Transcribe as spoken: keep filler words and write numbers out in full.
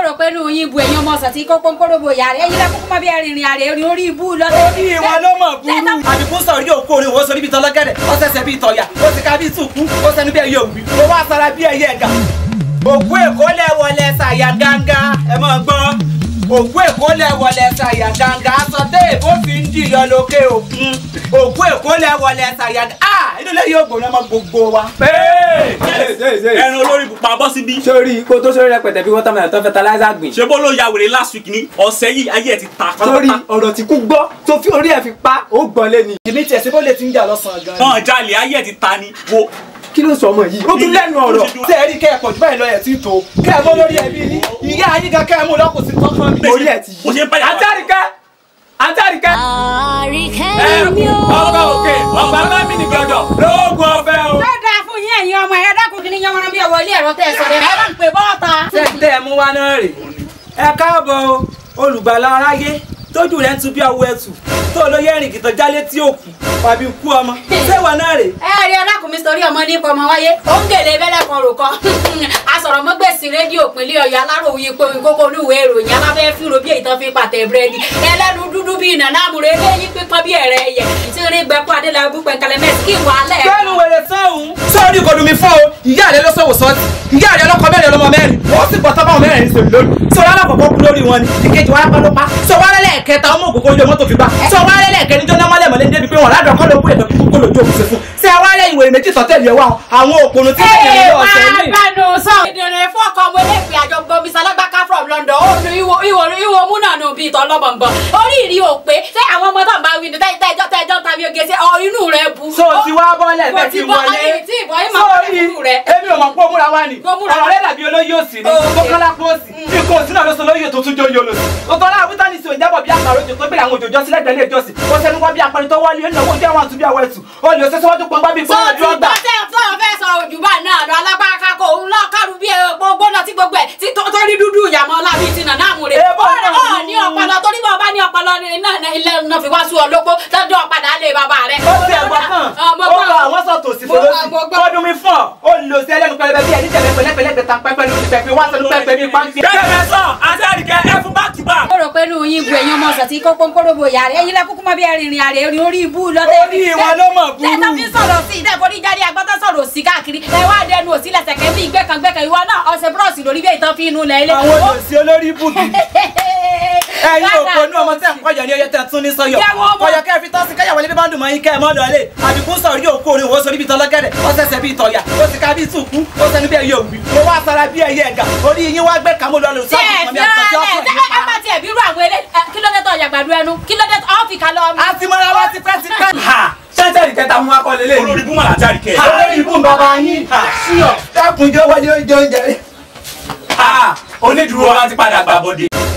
rò pé nu yín bu ẹ̀yin ọmọ ọ̀sán tí kó pọ́npọ́rọ́bù ìyá rẹ̀ ẹ̀yin lẹ́kọ̀ọ́ máa bí arìnrìn àrè orí orí ibú lọ́tẹ̀. orí ìwà ló mọ̀ burú. àbíkún sọ̀rọ̀ yóò kó orin wo sórí bíi tọ́lọ́gẹ̀dẹ̀ ọ̀sẹ̀sẹ̀ bíi tọ̀yà ó ti ká bíi tùkú ó sẹnu bí ẹyẹ òwì ó wá sara bí ẹyẹ ẹ̀gà. òkú èkó lẹ̀ wọlé ṣàyà gángá ẹ máa gbọ́ òkú èkó lẹ̀ wọlé ṣàyà gángá aṣọ tẹ́ èbó fi ń dìyọ lókè òkun òkú èkó lẹ̀ wọlé ṣàyà gángá inú ilé yóò gbóná mọ́ gbogbo wa. ẹran olórí pupa bọ́ síbí. sórí kó tó sórí rẹpẹtẹ bí watermelon tó fertilizer gbìn. ṣé bó ló ya wèrè last week ni ọ̀sẹ̀ yìí ayé ẹ̀ ti ta pátápátá. sórí ọ̀rọ̀ tí kú gbọ́ tó fi orí ẹ̀ fi pa ó gbọ́n lé ni. èmi tiẹ̀ sí bó lè ti ń jà lọ́sàn-án gan-an. náà jalè ayé ẹ̀ ti ta ni wo. kí ló sọ ọmọ yìí ó tún lẹ́nu ọ̀rọ̀. ṣé ẹ rí kẹ́ ẹ̀ pọ̀ jù báyìí lọ ẹ̀ tí tó kẹ́ ẹ mọ́ lórí ẹbí ní ìyá ayé gan kẹ́ ẹ mú lọ́kùn sí tọ́kàn mi. orí ẹ̀ ti mo ṣe ń báyà. Àǹtárìkẹ́ Àǹtárìkẹ́. àríkẹ́ mi ó. ọba òkè ọba mẹ́mí ní gbọdọ̀ lóògùn ọ̀fẹ́ o. ó dáa fún yín ẹ̀yin ọmọ ẹ̀ dákun kí ni yan wọn bí ọwọ́ ilé ẹ̀rọ tẹ̀ ẹ̀ sọ̀rọ̀ ẹ̀ bá ń pè bọ́ọ̀ta. ṣé ń tẹ́ ẹ mú wá náà rè ẹ káàbọ̀ olùgbàlà aráyé tójú rẹ̀ ń tu bí ọwọ́ ẹ̀tù tó olóyè ẹ̀rìn kìtàn jálé tí ó kù tàbí kú ọmọ ṣé wà náà rè. ẹ rí ọlákùnrin sórí ọmọ nípa ọmọ wáyé ó ń gèlè bẹ́lẹ̀ kan rò kan asọ̀rọ̀ mọ́gbèsì rédíò ìpínlẹ̀ Ọ̀yọ́ aláròyìn pé kókó olúwèé ìròyìn alábẹ́ fúro bí èyí tán fi pàtẹ búrẹ́dì ẹlẹ́nu dúdú bíi nàná àmúrẹ́ eléyìí pípọ́n bí ẹ̀rẹ́ ẹ̀yẹ tí rí gbẹ́kú adélábù pẹ̀kẹ́lẹ́ mẹ́sì kí wà á lẹ̀. bẹ́ẹ̀ni wèrè sọ́hún. sọ́ọ́rí ìkọlù mi fọ́ o ìyá rẹ ló sọ̀wọ́ sọ́ọ̀tì ìyá rẹ ọlọ́kọ mẹ́rin ọlọ́mọ mẹ́rin wọ́n sì gbọ́ tọ́ba mẹ́rin ní sèmi lónìí. sọ wàhálà kọ̀ọ̀kan kú lórí wọn ni ìkejì wàhálà kan ló pa. sọ wàhálà lẹ́ẹ̀kẹta ọmọ ògógó ojú mọ́tò fi bá. sọ wàhálà lẹ́ẹ̀kẹrin jóná mọ́lẹ̀ mọ́lẹ̀ débi pé wọn ládùn ọkọ ló kú ètò kó lójú òkú ṣe fún. ṣé wàhálà ìwé méjì sọtẹ́ẹ̀lì ẹ̀wà àwọn òpònú tí wọ́n kẹ́rin lọ́ọ̀ṣẹ́ ní. ẹ máa bá nù sọ. ìdènà ẹ̀fọ́ kan mo lè fi àjọ gbọmí sálágbáká from London ó nu ìwò ìwò ìwò mú náà nù bíi tọ́lọ́bọ̀nbọ̀n orí ìrì òpè ṣé àwọn ọmọ tó ń bá wí ní tẹ́jọ́ tẹ́jọ́ tàbí oge ṣe ọ inú rẹ bu. so ti wá bọ́lẹ̀ bẹ́ẹ̀ ti wọlé sórí èmi ò mọ̀ pé ó múra wá ni ọ̀rọ̀ rẹ̀ dàbí olóyè òsì ni tó kọ́lá pósì bí kò sí náà ló sọ lóyè tó tún jó yóò lò sí. òtọ́ náà wíta ní sí òjábọ̀ bí àpàrọ̀ òjò tó gbé àwọn òjòjọ́ sílẹ̀ gbẹ̀lẹ́ ìjọsìn ó sẹ́nu wá bí apẹni tó wọlé ó náwó jẹ́ àwọn àtúbí àwọn ẹ̀sùn ó lè ṣe síwájú pọ́npá bíi gbọ́dọ̀ ọjọ́ gbà. sọ́ọ̀ fẹ́ sọ òjùbà náà lọ alágbára kó òun lọ́ọ́ kárù bí gbogbo náà tí gbogbo ẹ̀ tí tó rí dúdú ìyàmọ́ lábí ti nà náà mú re. ó ní ọpọlọ torí bá ọba ní ọpọlọ náà ilé náà fi wá sí ọlọ́pọ̀ lọ́jọ́ padà lé bàbá rẹ̀. ó ti ẹ̀gbọ́n kan ó lọ àwọn sọ tòsí fòlósì ọdún mi fọ ó lò sí ẹlẹ́nu pẹlẹbẹ bí ẹni tẹ̀lé pẹlẹpẹlẹ tàn pẹpẹ lórí pẹpẹ wá sọdún pẹpẹ bíi pàǹtí. kẹ́kẹ́ sọ Àǹtárìkẹ́ ẹ fún báàkì bá. ó rò pé nu yín bu ẹ̀yin ọmọ ọ̀sán tí kó pọ́npọ́rọ́bù ìyá rẹ̀ ẹ̀yin lẹ́kọ̀ọ́ máa bí arìnrìn àrè orí ibú lọ́tẹ̀. orí ìwà ló mọ̀ burú. tẹ́tọ́ fi sọ̀rọ̀ sí ìdẹ́ ìforí jáde agbọ́tọ̀ sọ̀rọ̀ sí káàkiri ẹ wá dẹnu òsì lẹ́sẹ̀kẹ́ bí gbẹ́kàngbẹ́kàn ìwọ náà ọ̀sẹ̀ búrọ̀sì lórí bí ìtàn fi inú lẹ̀ ilé. àwọn olùsí olórí bùkún ẹ̀yin òpó inú ọmọ tẹ́ ń kọjọ ní oyè tẹ́ tún ní sọ́yọ̀ kọjọ kẹ́ fi tọ́ sí kẹ́yàwó lébi bá ń dùn mọ́ yín kẹ́ ẹ̀ mọ́ lọ́lẹ̀ àbíkún sọ̀rọ̀ yóò kó orin wo sórí bíi tọ́lọ́gẹ̀dẹ̀ ọ̀sẹ̀sẹ̀ bíi tọ̀yà ó ti ká bíi tùkú ó sẹnu bí ẹyẹ òwì ó wá sara bí ẹyẹ ẹ̀gà orí yín wá gbé kàmú lọ́lù sọ́ọ̀tì Àǹtárìkẹ́ ta mú akọ lélẹ̀ olórí búmọ̀ Àǹtárìkẹ́. olórí ibú bàbá yín ṣíọ dákun jẹ́ wájú oúnjẹ. onídùúró wa ti padà gbàbọ̀dé.